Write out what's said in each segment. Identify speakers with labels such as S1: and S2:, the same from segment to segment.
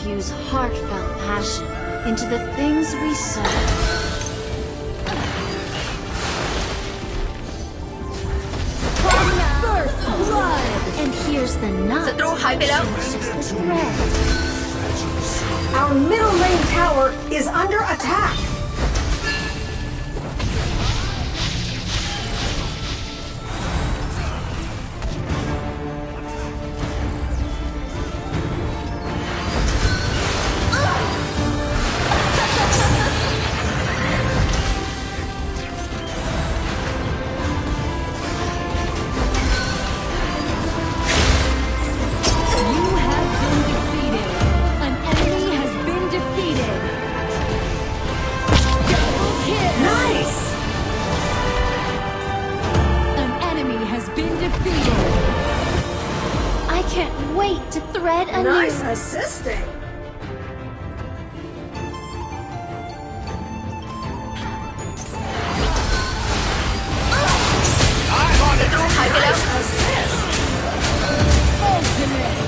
S1: infuse heartfelt passion into the things we serve. First blood! And here's the knot.
S2: ศัตรูหายไปแล้ว
S1: The thread.
S3: Our middle lane tower is under attack.
S1: Wait to thread a
S3: Nice
S1: new...
S3: assisting. Nice assist.
S1: Ultimate.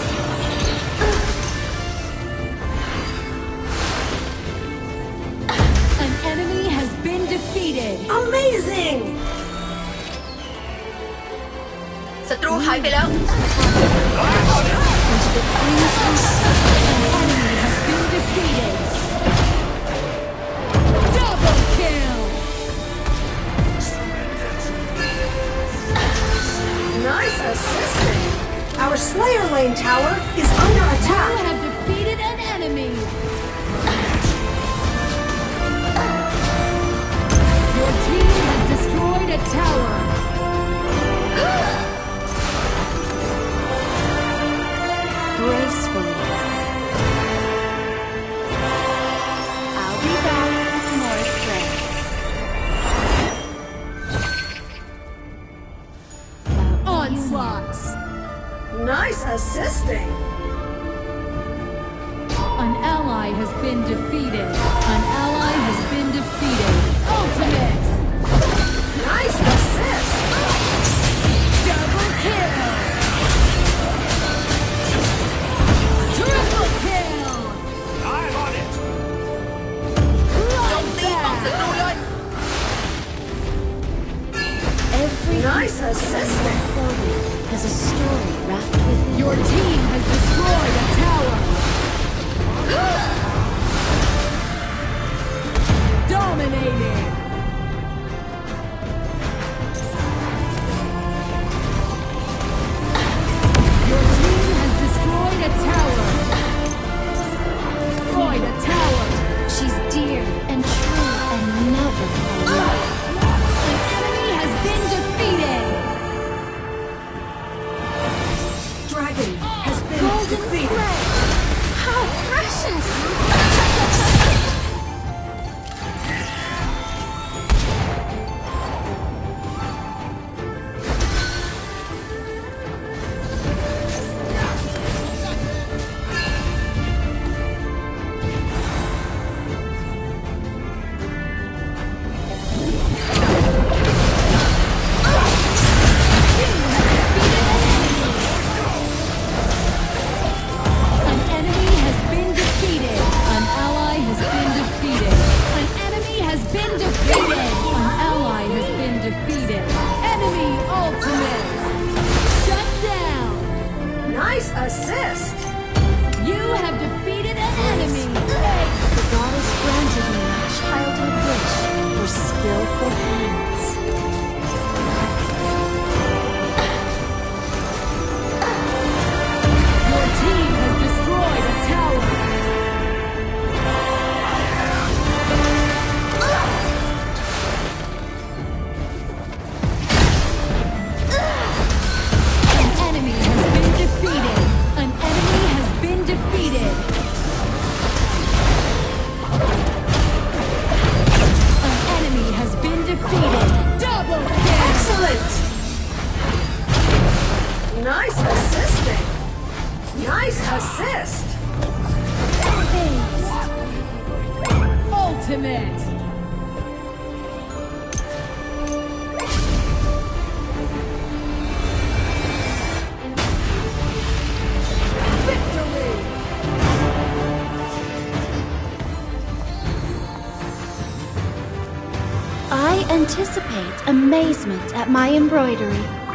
S1: An enemy has been defeated.
S3: Amazing.
S2: ศัตรูหายไปแล้ว
S1: Into the things we serve. An enemy has been defeated. Double kill.
S3: Nice assisting. Our Slayer lane tower is under
S1: You
S3: attack.
S1: have defeated an enemy. Your team has destroyed a tower. Gracefully. I'll be back with more threads. Onslaughts.
S3: Nice assisting.
S1: An ally has been defeated. An ally has been defeated. Ultimate.
S3: Nice assist.
S1: Double kill. Triple kill.
S4: I'm on it!
S2: โจมตีป้อมศัตรูเลย
S1: Every
S3: Nice assisting.
S1: story has a story wrapped within.
S5: Your team has destroyed a tower. Dominating. Your team has destroyed a tower. Destroyed a tower.
S1: She's dear and true and never alone.
S5: An enemy has been defeated.
S3: Dragon has been defeated.
S1: How precious!
S5: An enemy has been defeated. An ally has been defeated. An enemy has been defeated. An ally has been defeated. Enemy ultimate. Shut down.
S3: Nice assist.
S5: You have defeated an enemy.
S1: The goddess granted me my childhood wish for skillful hands.
S5: Your team has destroyed a tower. An enemy has been defeated. An enemy has been defeated. An enemy has been defeated. Double kill.
S3: Excellent. Nice assisting. Nice assist.
S5: Ultimate. Victory.
S4: Anticipate amazement at my embroidery.